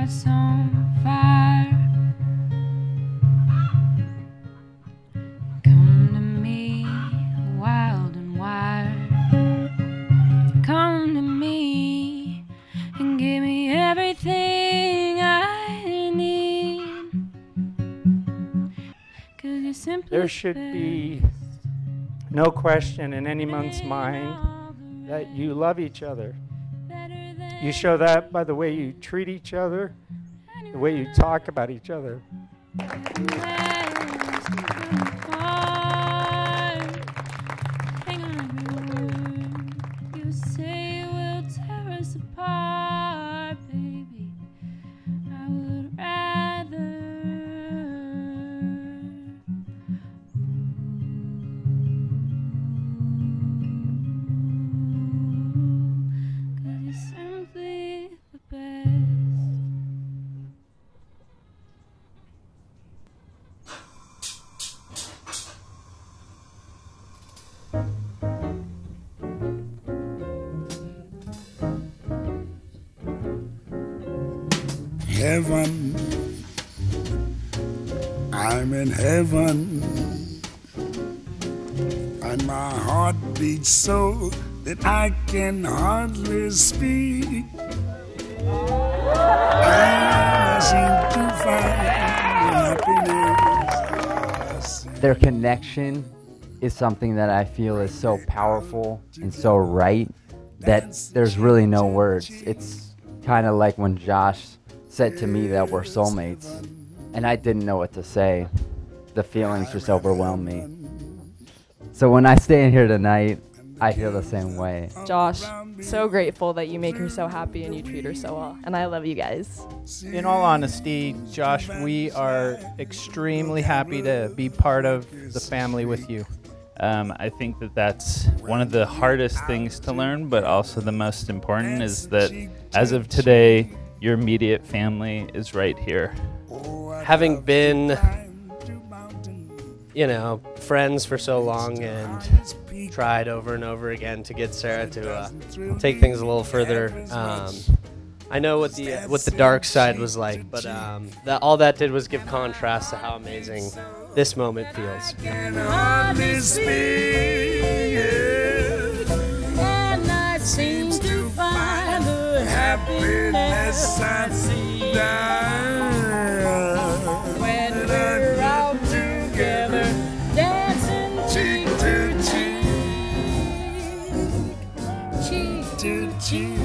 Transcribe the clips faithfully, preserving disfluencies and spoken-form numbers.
that's on fire. Come to me, wild and wild. Come to me and give me everything I need. 'Cause you're simply There should be no question in anyone's mind that you love each other. You show that by the way you treat each other, the way you talk about each other. You say we'll tear us apart, baby. I would rather. Cause you're simply the best. Heaven, I'm in heaven, and my heart beats so that I can hardly speak. I seem to find happiness. Their connection is something that I feel is so powerful and so right that there's really no words. It's kind of like when Josh said to me that we're soulmates, and I didn't know what to say. The feelings just overwhelmed me. So when I stand here tonight, I feel the same way. Josh, so grateful that you make her so happy and you treat her so well. And I love you guys. In all honesty, Josh, we are extremely happy to be part of the family with you. Um, I think that that's one of the hardest things to learn, but also the most important is that as of today, your immediate family is right here. Having been, you know, friends for so long and tried over and over again to get Sarah to uh, take things a little further. Um, I know what the what the dark side was like, but um, that all that did was give contrast to how amazing this moment feels. And I seem to find the happiness I see down when we're all together, dancing cheek to cheek, cheek to cheek,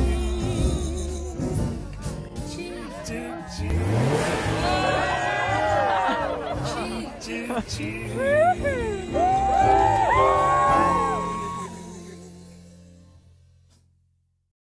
cheek to cheek, cheek to cheek.